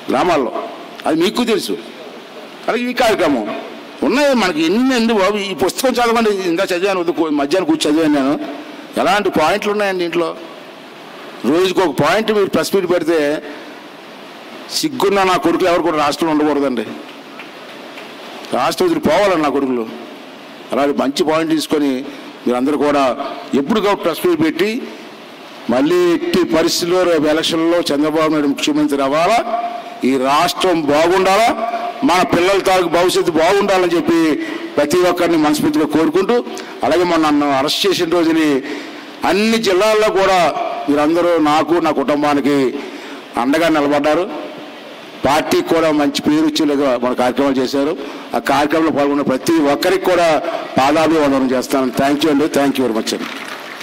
గ్రామాల్లో. అది మీకు తెలుసు. అలాగే ఈ కార్యక్రమం ఉన్నాయి మనకి ఎన్ని బాబు. ఈ పుస్తకం చదవండి, ఇంకా చదివాను, మధ్యాహ్నం కూర్చొని చదివాను నేను. ఎలాంటి పాయింట్లు ఉన్నాయండి దీంట్లో. రోజుకు ఒక పాయింట్ మీరు ప్రెస్ మీట్ పెడితే సిగ్గున్న నా కొడుకులు ఎవరు కూడా రాష్ట్రంలో ఉండకూడదండి. రాష్ట్రం వదిలి పోవాలండి నా కొడుకులు. అలాంటి మంచి పాయింట్ తీసుకొని మీరందరూ కూడా ఎప్పుడు ప్రెస్ మీట్ పెట్టి మళ్ళీ ఎట్టి పరిస్థితుల్లో రేపు ఎలక్షన్లో చంద్రబాబు నాయుడు ముఖ్యమంత్రి అవ్వాలా, ఈ రాష్ట్రం బాగుండాలా, మన పిల్లల తాలూకు భవిష్యత్తు బాగుండాలని చెప్పి ప్రతి ఒక్కరిని మనస్ఫూర్తిగా కోరుకుంటూ, అలాగే నన్ను అరెస్ట్ చేసిన రోజుని అన్ని జిల్లాల్లో కూడా మీరందరూ నాకు నా కుటుంబానికి అండగా నిలబడ్డారు. పార్టీకి కూడా మంచి పేరు వచ్చేలాగా మన కార్యక్రమాలు చేశారు. ఆ కార్యక్రమంలో పాల్గొన్న ప్రతి ఒక్కరికి కూడా పాదాభివందనం చేస్తాను. థ్యాంక్ యూ అండి. థ్యాంక్ యూ వెరీ మచ్ అండి.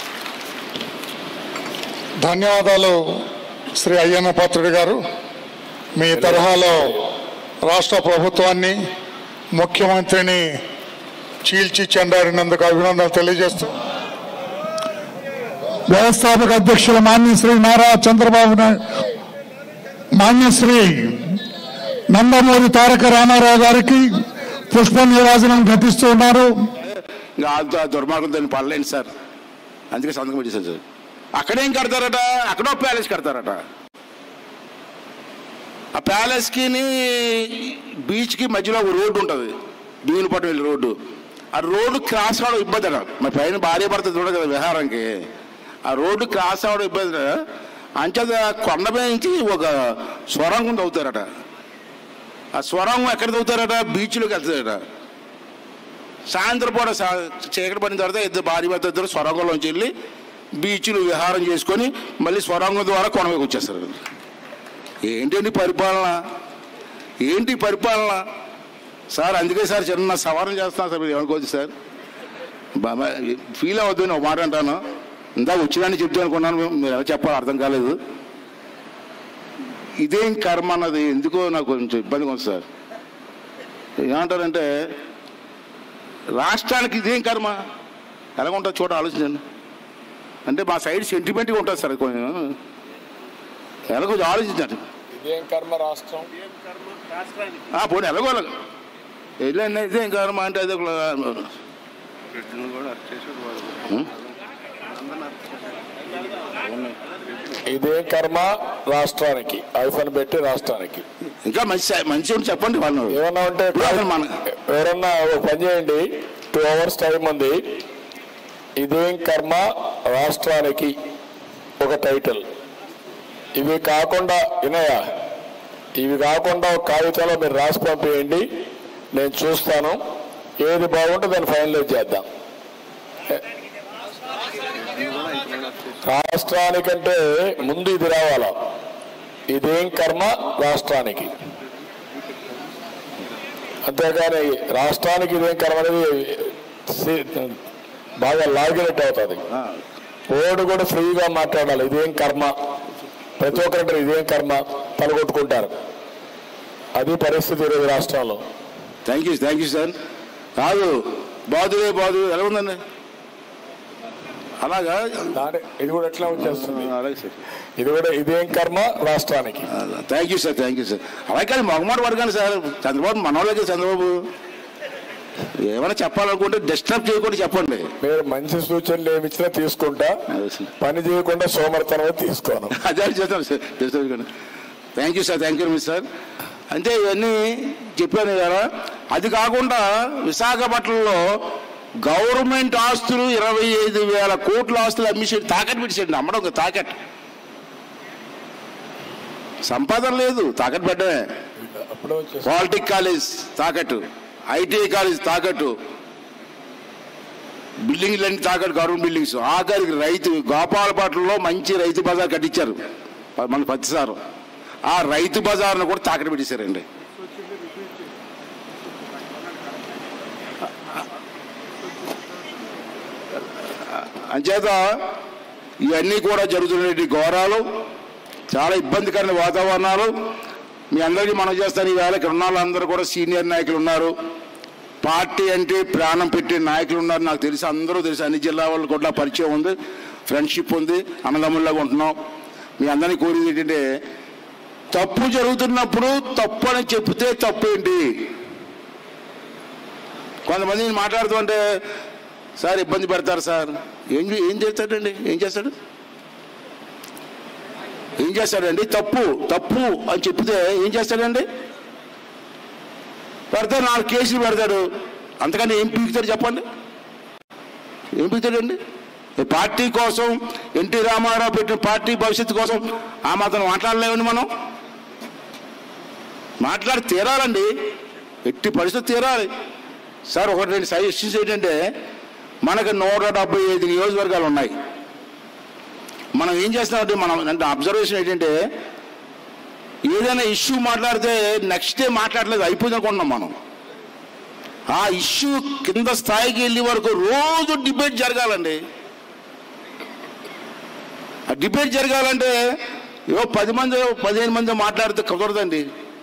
ధన్యవాదాలు శ్రీ అయ్యన్న పాత్రుడు గారు. మీ తరహాలో రాష్ట్ర ప్రభుత్వాన్ని, ముఖ్యమంత్రిని చీల్చి చెండాడినందుకు అభినందనలు తెలియజేస్తూ, వ్యవస్థాపక అధ్యక్షులు మాన్యశ్రీ నారా చంద్రబాబు నాయుడు, మాన్యశ్రీ నందమూరి తారక రామారావు గారికి పుష్ప నిరాజనం ఘటిస్తూ ఉన్నారు. ఇంకా దుర్మార్గం దాన్ని పడలేండి సార్, అందుకే సంతకం పెట్టేశారు సార్. అక్కడేం కడతారట, అక్కడో ప్యాలెస్ కడతారట. ఆ ప్యాలెస్కి బీచ్కి మధ్యలో ఒక రోడ్డు ఉంటుంది, భీమునిపట్నం వెళ్ళి రోడ్డు. ఆ రోడ్డు క్రాస్ అవడం ఇబ్బంది అట. మరి పైన భార్య భర్త చూడదు కదా విహారానికి. ఆ రోడ్డు క్రాస్ అవడం ఇబ్బంది. అంచేత కొండపై నుంచి ఒక స్వరంగం తవ్వుతారట. ఆ స్వరంగం ఎక్కడ తవ్వుతారట, బీచ్లోకి వెళ్తారట. సాయంత్రం పూట చీకటి పడిన తర్వాత ఇద్దరు భార్య భర్త ఇద్దరు స్వరంగంలోంచి వెళ్ళి బీచ్లు విహారం చేసుకొని మళ్ళీ స్వరంగం ద్వారా కొండపైకి వచ్చేస్తారు. ఏంటండి పరిపాలన, ఏంటి పరిపాలన సార్? అందుకే సార్ చిన్న సవరణ చేస్తున్నాను సార్. మీరు ఏమనుకోవచ్చు సార్, బాబా ఫీల్ అవ్వద్దు. నేను ఒక మాట అంటాను, ఇందాక వచ్చిందని చెప్తే అనుకున్నాను, మీరు ఎలా చెప్పాలో అర్థం కాలేదు. ఇదేం కర్మ అన్నది ఎందుకో నాకు కొంచెం ఇబ్బందిగా ఉంది సార్. ఏమంటారంటే రాష్ట్రానికి ఇదేం కర్మ ఎలాగ ఉంటుంది చూడ ఆలోచించండి. అంటే మా సైడ్ సెంటిమెంట్గా ఉంటుంది సార్ కొంచెం, ఎలా కొంచెం ఆలోచించండి. ఇదేం కర్మ రాష్ట్రం, పోనీ ఎలాగో వెళ్ళండి. ఇదేం కర్మ అంటే అదే ఇదే కర్మ రాష్ట్రానికి ఐఫోన్ పెట్టి రాష్ట్రానికి. ఇంకా మంచి చెప్పండి వాళ్ళు. ఏమన్నా ఉంటే ఎవరన్నా పని చేయండి, 2 hours టైం ఉంది. ఇదేం కర్మ రాష్ట్రానికి ఒక టైటిల్. ఇవి కాకుండా వినయా, ఇవి కాకుండా ఒక కాగితంలో మీరు రాసి పంపేయండి, నేను చూస్తాను. ఏది బాగుంటే దాన్ని ఫైనలైజ్ చేద్దాం. రాష్ట్రానికంటే ముందు ఇది రావాలా, ఇదేం కర్మ రాష్ట్రానికి. అంతేగాని రాష్ట్రానికి ఇదేం కర్మ అనేది బాగా లాగినట్టు అవుతుంది. ఓడు కూడా ఫ్రీగా మాట్లాడాలి, ఇదేం కర్మ. ప్రతి ఒక్కరంటారు ఇదేం కర్మ, తలగొట్టుకుంటారు. అది పరిస్థితి ఈరోజు రాష్ట్రంలో. Thank you sir. కాదు బాధువే బాధు ఎలా ఉందండి, అలాగా ఇది కూడా ఎట్లా వచ్చేస్తుంది. అలాగే సార్, ఇది కూడా ఇదేం కర్మ రాష్ట్రానికి. Thank you sir. అలాగే కానీ మొగమాట పడగానే సార్, చంద్రబాబు మనోళ్ళకే చంద్రబాబు ఏమైనా చెప్పాలనుకుంటే డిస్టర్బ్ చేయకుండా చెప్పండి. మీరు మంచి సూచనలు ఏమి ఇచ్చినా తీసుకుంటా, పని చేయకుండా సోమర్థనం తీసుకోను. అదే చేస్తాను సార్. Thank you sir. అంటే ఇవన్నీ చెప్పాను కదా. అది కాకుండా విశాఖపట్నంలో గవర్నమెంట్ ఆస్తులు 25,000 కోట్ల ఆస్తులు అమ్మేసి తాకట్టు పెట్టేసాడు. అమ్మడం ఒక తాకట్టు, సంపాదన లేదు, తాకట్టు పెట్టడమే. పాలిటెక్ కాలేజ్ తాకట్టు, ఐటీఐ కాలేజ్ తాకట్టు, బిల్డింగ్లన్నీ తాకట్టు, గవర్నమెంట్ బిల్డింగ్స్. ఆఖరికి రైతు గోపాలపట్నంలో మంచి రైతు బజార్ కట్టించారు మన ప్రతిసారం. ఆ రైతు బజార్ను కూడా తాకట్టు పెట్టేశారండి. అంచేత ఇవన్నీ కూడా జరుగుతున్న ఘోరాలు, చాలా ఇబ్బందికరమైన వాతావరణాలు. మీ అందరికీ మనం చేస్తాను. ఈవేళ ఇక్కడ ఉన్న వాళ్ళందరూ కూడా సీనియర్ నాయకులు ఉన్నారు, పార్టీ అంటే ప్రాణం పెట్టే నాయకులు ఉన్నారు. నాకు తెలిసి అందరూ తెలుసు, అన్ని జిల్లా వాళ్ళు కూడా పరిచయం ఉంది, ఫ్రెండ్షిప్ ఉంది, అన్నదమ్ముల్లాగా ఉంటున్నాం. మీ అందరినీ కోరేది ఏంటంటే తప్పు జరుగుతున్నప్పుడు తప్పు అని చెప్తే తప్పేంటి? కొంతమంది మాట్లాడుతూ అంటే సార్ ఇబ్బంది పెడతారు సార్. ఏం చేస్తాడండి? ఏం చేస్తాడండి? తప్పు తప్పు అని చెప్తే ఏం చేస్తాడండి? పెడతాడు, 4 కేసులు పెడతాడు. అంతకని ఏం పీకుతాడు చెప్పండి? ఏం పీకుతాడండి? పార్టీ కోసం, ఎన్టీ రామారావు పెట్టిన పార్టీ భవిష్యత్తు కోసం ఆ మాత్రం మాట్లాడలేమని మనం మాట్లాడి తీరాలండి. ఎట్టి పరిస్థితి తీరాలి. సార్ 1-2 సజెషన్స్ ఏంటంటే, మనకు 175 నియోజకవర్గాలు ఉన్నాయి. మనం ఏం చేస్తున్నామంటే, మనం అంటే అబ్జర్వేషన్ ఏంటంటే, ఏదైనా ఇష్యూ మాట్లాడితే నెక్స్ట్ డే మాట్లాడలేదు అయిపోయింది అనుకుంటున్నాం మనం. ఆ ఇష్యూ కింద స్థాయికి వెళ్ళే వరకు రోజు డిబేట్ జరగాలండి. ఆ డిబేట్ జరగాలంటే 10 మంది 15 మంది మాట్లాడితే కుదరదండి.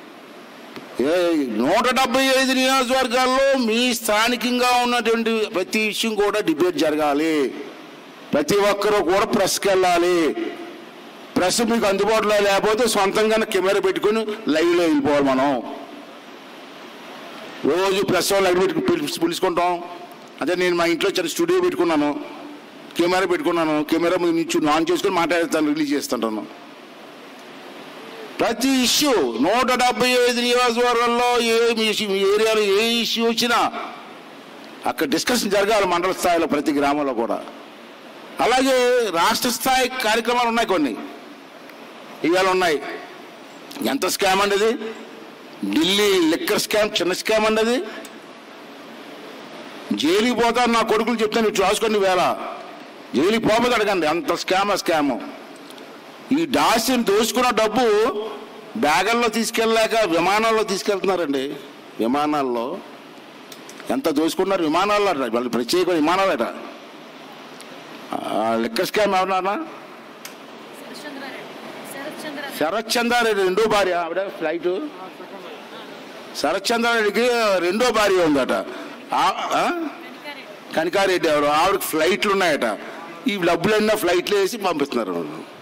175 నియోజకవర్గాల్లో మీ స్థానికంగా ఉన్నటువంటి ప్రతి విషయం కూడా డిబేట్ జరగాలి. ప్రతి ఒక్కరూ కూడా ప్రెస్కి వెళ్ళాలి. ప్రెస్ మీకు అందుబాటులో లేకపోతే సొంతంగా కెమెరా పెట్టుకుని లైవ్లో వెళ్ళిపోవాలి. మనం రోజు ప్రెస్ లైవ్ పిలుచుకుంటాం. అదే నేను మా ఇంట్లో చిన్న స్టూడియో పెట్టుకున్నాను, కెమెరా పెట్టుకున్నాను. కెమెరా నుంచి ఆన్ చేసుకుని మాట్లాడతాను, రిలీజ్ చేస్తుంటాను. ప్రతి ఇష్యూ 175 నియోజకవర్గాల్లో మీ ఏరియాలో ఏ ఇష్యూ వచ్చినా అక్కడ డిస్కషన్ జరగాలి. మండల స్థాయిలో ప్రతి గ్రామంలో కూడా. అలాగే రాష్ట్ర స్థాయి కార్యక్రమాలు ఉన్నాయి, కొన్ని ఇవాళ ఉన్నాయి. ఎంత స్కామ్ అండి అది? ఢిల్లీ లిక్కర్ స్కామ్ చిన్న స్కామ్ అండి అది. జైలుకి పోతారు నా కొడుకులు చెప్తాను, ఇటు రాసుకొని వేళ జైలుకి పోతే అడగండి, అంత స్కాము. ఈ డాస్యం దోచుకున్న డబ్బు బ్యాగల్లో తీసుకెళ్ళలేక విమానాల్లో తీసుకెళ్తున్నారండి. విమానాల్లో ఎంత దోచుకున్నారు? విమానాల్లో అట, వాళ్ళు ప్రత్యేక విమానాలట. లిక్కర్ స్కామ్ ఎవరన్నా? శరత్ చంద్రారెడ్డి రెండో భార్య ఆవిడ. ఫ్లైట్ శరత్ చంద్రారెడ్డికి రెండో భార్య ఉందట. కనికారెడ్డి ఎవరు, ఆవిడకి ఫ్లైట్లు ఉన్నాయట. ఈ డబ్బులన్నా ఫ్లైట్లు వేసి పంపిస్తున్నారు.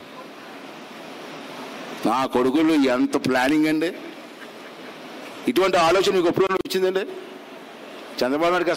నా కొడుకులు ఎంత ప్లానింగ్ అండి! ఇటువంటి ఆలోచన మీకు ఎప్పుడు వచ్చిందండి? చంద్రబాబు నాయుడు